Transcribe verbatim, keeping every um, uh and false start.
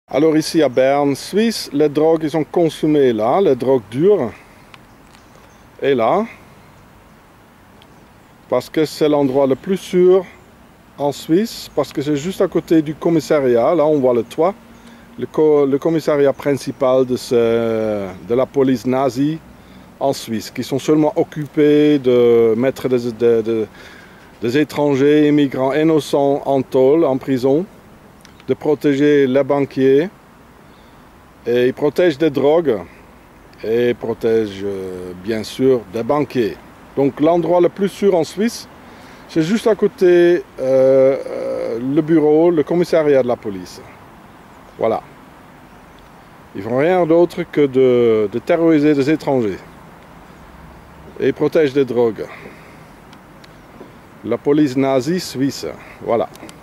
Alors ici à Berne, Suisse, les drogues ils sont consommées là, les drogues dures. Et là, parce que c'est l'endroit le plus sûr en Suisse, parce que c'est juste à côté du commissariat, là on voit le toit, le, co le commissariat principal de, ce, de la police nazie en Suisse, qui sont seulement occupés de mettre des, des, des, des étrangers, immigrants innocents en tôle, en prison, de protéger les banquiers, et ils protègent des drogues, et ils protègent euh, bien sûr des banquiers. Donc l'endroit le plus sûr en Suisse, c'est juste à côté euh, euh, le bureau, le commissariat de la police. Voilà. Ils font rien d'autre que de, de terroriser des étrangers. Et ils protègent des drogues. La police nazie suisse, voilà.